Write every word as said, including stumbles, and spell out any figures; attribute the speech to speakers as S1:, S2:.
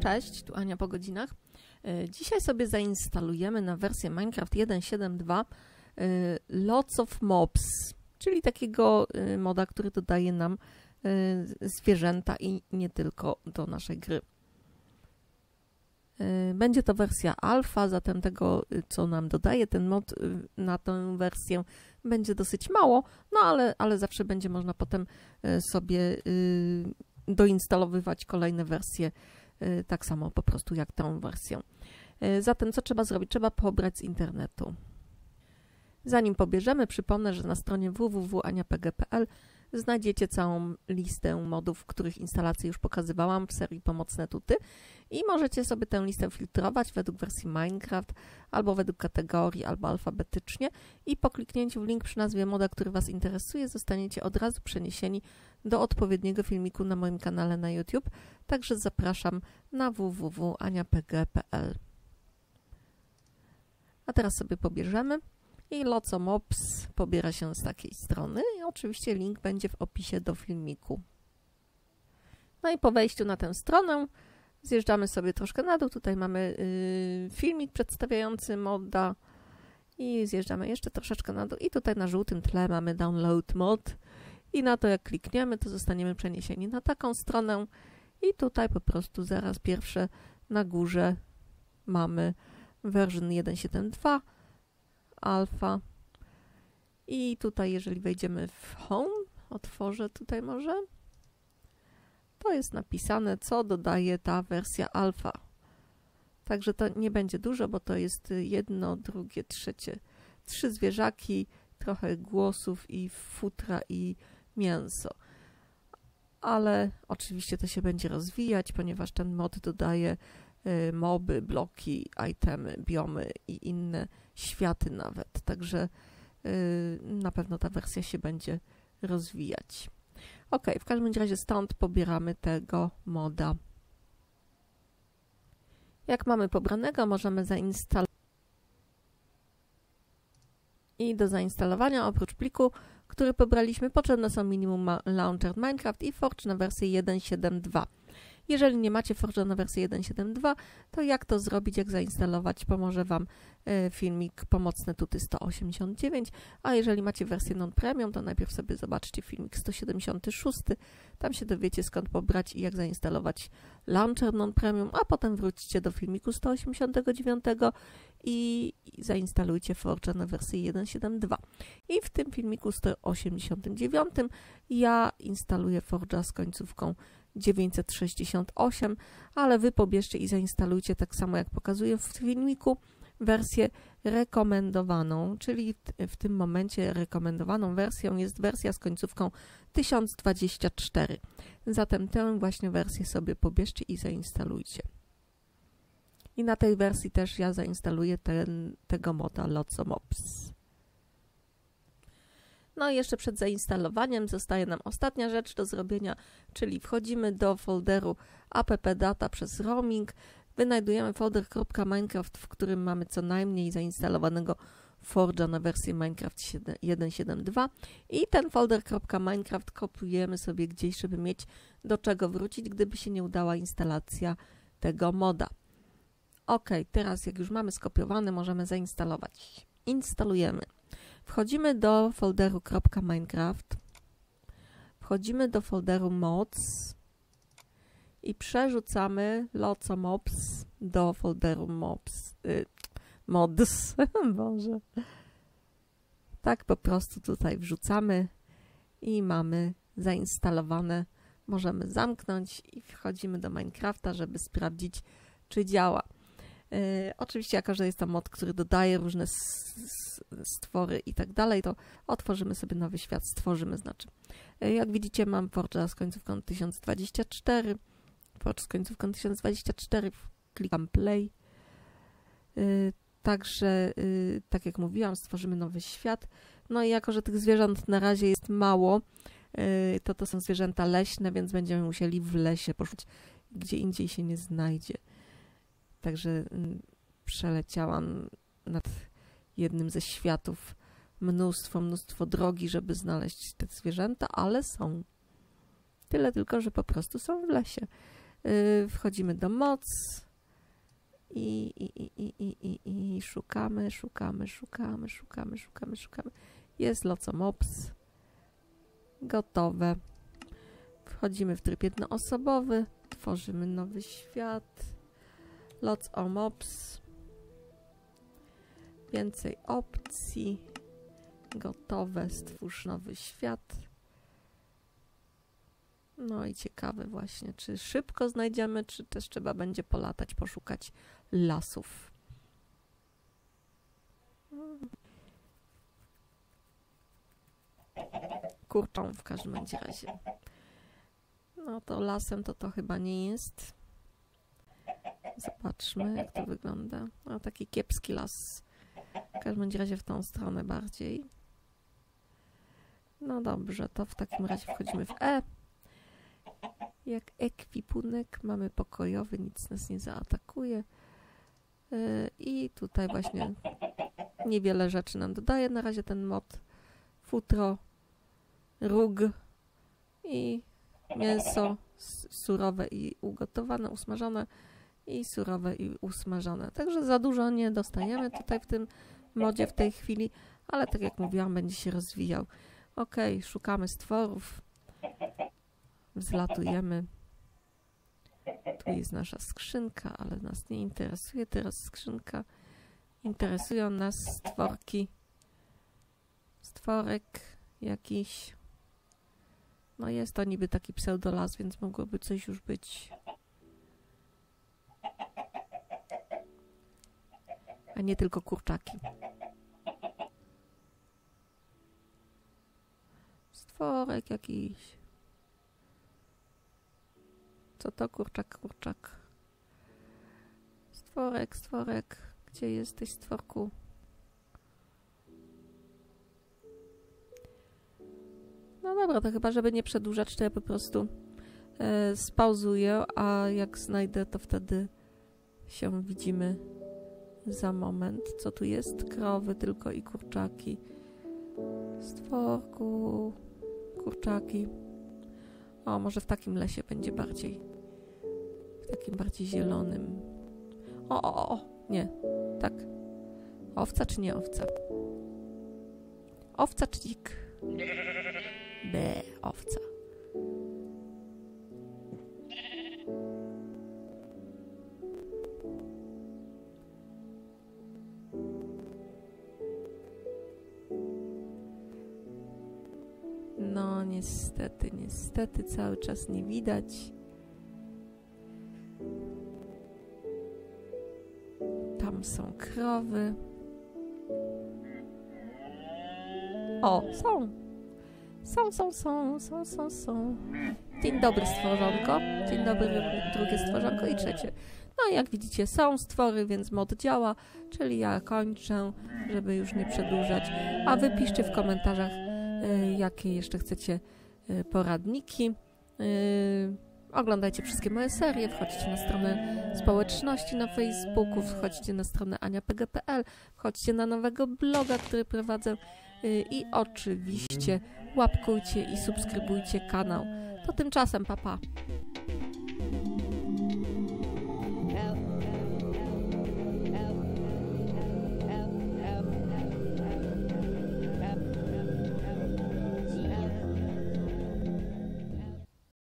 S1: Cześć, tu Ania po godzinach. Dzisiaj sobie zainstalujemy na wersję Minecraft jeden siedem dwa Lots of Mobs, czyli takiego moda, który dodaje nam zwierzęta i nie tylko do naszej gry. Będzie to wersja alfa, zatem tego, co nam dodaje ten mod na tę wersję, będzie dosyć mało, no ale, ale zawsze będzie można potem sobie doinstalowywać kolejne wersje, tak samo po prostu jak tę wersję. Zatem co trzeba zrobić? Trzeba pobrać z internetu. Zanim pobierzemy, przypomnę, że na stronie w w w kropka ania p g kropka p l znajdziecie całą listę modów, których instalację już pokazywałam w serii Pomocne Tuty i możecie sobie tę listę filtrować według wersji Minecraft, albo według kategorii, albo alfabetycznie i po kliknięciu w link przy nazwie moda, który Was interesuje, zostaniecie od razu przeniesieni do odpowiedniego filmiku na moim kanale na YouTube, także zapraszam na w w w kropka ania p g kropka p l. A teraz sobie pobierzemy. I Lots of Mobs pobiera się z takiej strony i oczywiście link będzie w opisie do filmiku. No i po wejściu na tę stronę zjeżdżamy sobie troszkę na dół. Tutaj mamy yy, filmik przedstawiający moda i zjeżdżamy jeszcze troszeczkę na dół i tutaj na żółtym tle mamy Download Mod i na to jak klikniemy, to zostaniemy przeniesieni na taką stronę i tutaj po prostu zaraz pierwsze na górze mamy version jeden siedem dwa alfa i tutaj jeżeli wejdziemy w home, otworzę tutaj może, to jest napisane, co dodaje ta wersja alfa. Także to nie będzie dużo, bo to jest jedno, drugie, trzecie, trzy zwierzaki, trochę głosów i futra i mięso. Ale oczywiście to się będzie rozwijać, ponieważ ten mod dodaje moby, bloki, itemy, biomy i inne światy nawet. Także yy, na pewno ta wersja się będzie rozwijać. Ok, w każdym razie stąd pobieramy tego moda. Jak mamy pobranego, możemy zainstalować. I do zainstalowania oprócz pliku, który pobraliśmy, potrzebne są minimum Launcher Minecraft i Forge na wersję jeden siedem dwa. Jeżeli nie macie Forge'a na wersję jeden siedem dwa, to jak to zrobić, jak zainstalować, pomoże Wam filmik Pomocne Tuty sto osiemdziesiąt dziewięć, a jeżeli macie wersję non-premium, to najpierw sobie zobaczcie filmik sto siedemdziesiąt sześć, tam się dowiecie skąd pobrać i jak zainstalować Launcher non-premium, a potem wróćcie do filmiku sto osiemdziesiąt dziewięć i zainstalujcie Forge'a na wersję jeden siedem dwa. I w tym filmiku sto osiemdziesiąt dziewięć ja instaluję Forge'a z końcówką dziewięćset sześćdziesiąt osiem, ale Wy pobierzcie i zainstalujcie tak samo jak pokazuję w filmiku wersję rekomendowaną, czyli w tym momencie rekomendowaną wersją jest wersja z końcówką tysiąc dwadzieścia cztery. Zatem tę właśnie wersję sobie pobierzcie i zainstalujcie. I na tej wersji też ja zainstaluję ten, tego moda Lots of Mobs. No i jeszcze przed zainstalowaniem zostaje nam ostatnia rzecz do zrobienia, czyli wchodzimy do folderu appdata przez roaming, wynajdujemy folder .minecraft, w którym mamy co najmniej zainstalowanego Forge'a na wersję Minecraft jeden siedem dwa i ten folder .minecraft kopiujemy sobie gdzieś, żeby mieć do czego wrócić, gdyby się nie udała instalacja tego moda. Ok, teraz jak już mamy skopiowany, możemy zainstalować. Instalujemy. Wchodzimy do folderu .minecraft, wchodzimy do folderu mods i przerzucamy Lots of Mobs do folderu mobs, y, mods, Boże. Tak po prostu tutaj wrzucamy i mamy zainstalowane. Możemy zamknąć i wchodzimy do Minecrafta, żeby sprawdzić, czy działa. Yy, oczywiście, jako że jest to mod, który dodaje różne stwory i tak dalej, to otworzymy sobie nowy świat, stworzymy znaczy. Yy, jak widzicie, mam Forge'a z końcówką tysiąc dwadzieścia cztery, Forge z końcówką tysiąc dwadzieścia cztery, klikam play. Yy, także, yy, tak jak mówiłam, stworzymy nowy świat. No i jako że tych zwierząt na razie jest mało, yy, to to są zwierzęta leśne, więc będziemy musieli w lesie poszukać, gdzie indziej się nie znajdzie. Także mm, przeleciałam nad jednym ze światów mnóstwo, mnóstwo drogi, żeby znaleźć te zwierzęta, ale są. Tyle tylko, że po prostu są w lesie. Yy, wchodzimy do moc i, i, i, i, i, i, i szukamy, szukamy, szukamy, szukamy, szukamy, szukamy. Jest Lots o Mops. Gotowe. Wchodzimy w tryb jednoosobowy. Tworzymy nowy świat. Lots o Mops. Więcej opcji. Gotowe. Stwórz nowy świat. No i ciekawe właśnie, czy szybko znajdziemy, czy też trzeba będzie polatać, poszukać lasów. Kurczą w każdym bądź razie. No to lasem to to chyba nie jest. Zobaczmy, jak to wygląda. No taki kiepski las. W każdym bądź razie w tą stronę bardziej. No dobrze, to w takim razie wchodzimy w E. Jak ekwipunek mamy pokojowy, nic nas nie zaatakuje. Yy, I tutaj właśnie niewiele rzeczy nam dodaje na razie ten mod. Futro, róg i mięso surowe i ugotowane, usmażone i surowe i usmażone. Także za dużo nie dostajemy tutaj w tym modzie w tej chwili, ale tak jak mówiłam, będzie się rozwijał. Ok, szukamy stworów. Wzlatujemy. Tu jest nasza skrzynka, ale nas nie interesuje teraz skrzynka. Interesują nas stworki. Stworek jakiś. No jest to niby taki pseudolas, więc mogłoby coś już być. A nie tylko kurczaki. Stworek jakiś. Co to? Kurczak, kurczak. Stworek, stworek. Gdzie jesteś, stworku? No dobra, to chyba, żeby nie przedłużać, to ja po prostu e, spauzuję, a jak znajdę, to wtedy się widzimy za moment. Co tu jest? Krowy tylko i kurczaki. Stworku, kurczaki. O, może w takim lesie będzie bardziej. W takim bardziej zielonym. O, o, o, nie. Tak. Owca czy nie owca? Owca czy dzik? Be, owca. No niestety, niestety cały czas nie widać. Tam są krowy. O, są. Są, są, są, są, są, są. Dzień dobry, stworzonko. Dzień dobry, drugie stworzonko i trzecie. No jak widzicie, są stwory, więc mod działa, czyli ja kończę, żeby już nie przedłużać. A wy piszcie w komentarzach, y, jakie jeszcze chcecie y, poradniki. Y, oglądajcie wszystkie moje serie, wchodźcie na stronę społeczności na Facebooku, wchodźcie na stronę ania p g kropka p l, wchodźcie na nowego bloga, który prowadzę y, i oczywiście łapkujcie i subskrybujcie kanał. To tymczasem, pa pa!